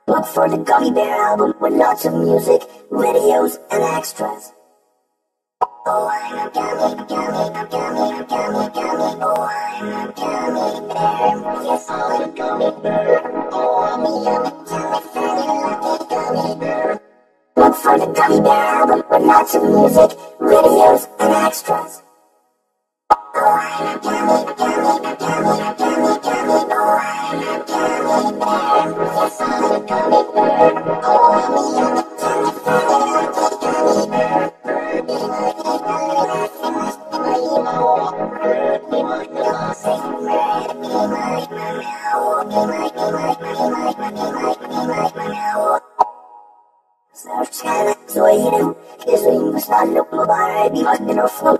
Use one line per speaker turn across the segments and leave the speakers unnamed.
Look for the Gummy Bear album with lots of music, videos, and extras. Oh, I'm a gummy, gummy, gummy, gummy, gummy. Oh, I'm a gummy bear. Yes, I'm a gummy bear. Oh, I'm a yummy, yummy, funny, lucky gummy bear. Look for the Gummy Bear album with lots of music, videos, and extras. Oh, I'm a gummy, gummy, gummy, gummy, gummy. Oh, I'm a gummy bear. Yes, I'm a gummy bear. Oh, I'm a yummy, yummy, funny, lucky gummy bear. Sana zoeiro, desenhos na lupa vai me no flow.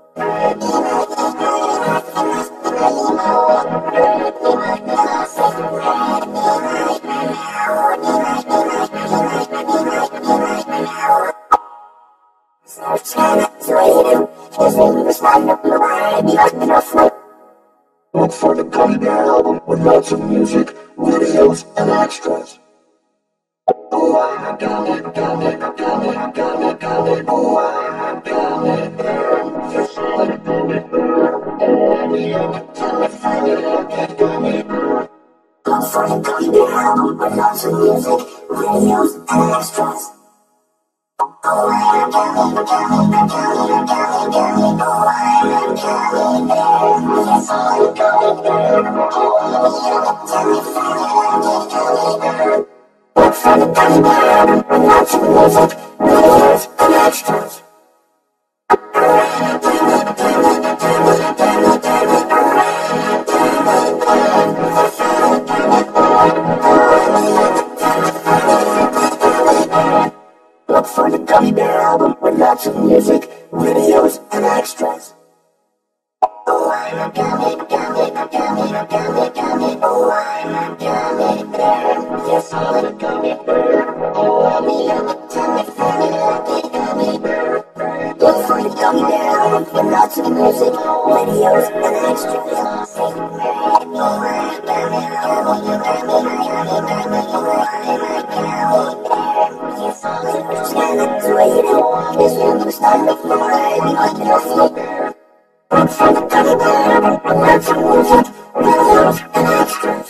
Sana zoeiro, desenhos na lupa vai me no flow. Look for the Gummy Bear album with lots of music, videos, and extras. Oh, I'm a gummy, gummy, gummy, gummy, gummy. Oh, I'm a gummy bear. Yes, I'm a gummy bear. Oh, I'm a yummy, yummy, funny, lucky gummy bear. Look for the Gummy Bear album with lots of music, videos, and extras. Oh, I'm a gummy, gummy, gummy, gummy, gummy. Oh, I'm a gummy bear. Yes, I'm a gummy bear. Oh, I'm a yummy, yummy, funny, lucky gummy bear. Look for the Gummy Bear album with lots of music, videos, and extras. Look for the Gummy Bear album with lots of music, videos, and extras. Oh, I'm a gummy, gummy, gummy, gummy, gummy. Oh, I'm a gummy bear. Yes, I'm a gummy bear. Oh, I'm a yummy, yummy, funny, lucky gummy bear. Look for the Gummy Bear album with lots of music, videos, and extras. Oh, I'm a gummy, gummy, gummy, gummy, gummy. Oh, I'm a gummy bear. Yes, I'm a zoeiro, desenhos na lupa vai me no flow. Look for the Gummy Bear album with lots of music, videos, and extras.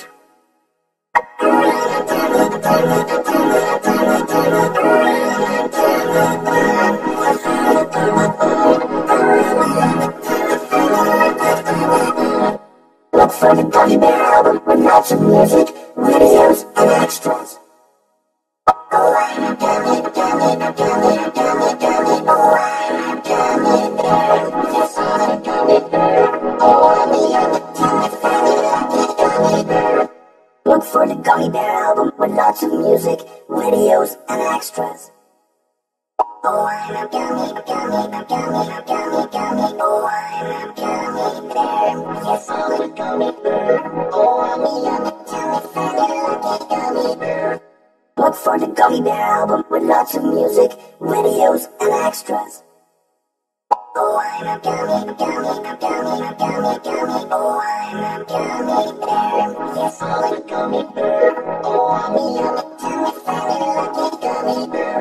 Look for the Gummy Bear album with lots of music, videos, and extras. Oh, I'm a gummy, gummy, gummy, gummy, gummy. Oh, I'm a gummy bear. Yes, I'm a gummy bear. Oh, I'm a yummy, yummy, funny, lucky gummy bear. Look for the Gummy Bear album with lots of music, videos, and extras. Oh, I'm a gummy, gummy, gummy, gummy, gummy. Oh, I'm a gummy bear. Yes, I'm a gummy bear. Oh, I'm a yummy, yummy, funny, lucky gummy bear. Look for the Gummy Bear album with lots of music, videos, and extras. Oh, I'm a gummy, gummy, gummy, gummy, gummy. Oh, I'm a gummy bear. Yes, I'm a gummy bear. Oh, I'm a yummy, yummy, funny, lucky gummy bear.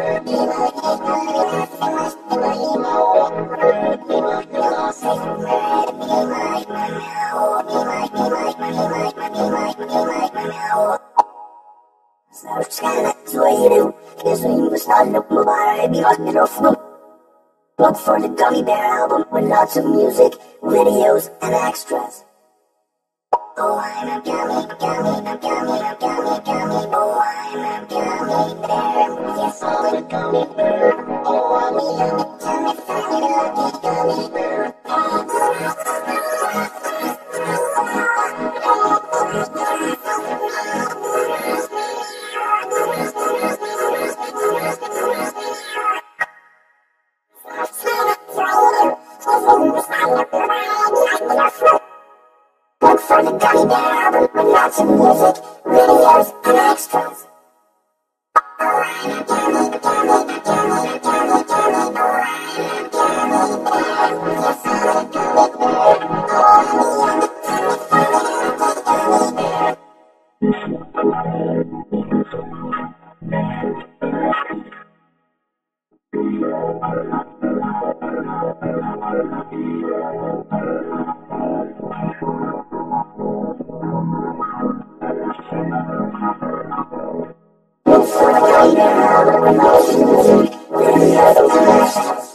Sana zoeiro, desenhos na lupa vai me no flow. Look for the Gummy Bear album with lots of music, videos, and extras. Oh, I'm a gummy, gummy, gummy, gummy, gummy. Oh, I'm a gummy bear. Yes, I'm a gummy bear. Oh, I'm a yummy, yummy, funny, lucky gummy bear. Look for the Gummy Bear album with lots of music, videos, and extras. Oh, I'm a gummy, gummy, gummy, gummy, gummy. Oh, It's like I know, I'm watching music, videos, and extras.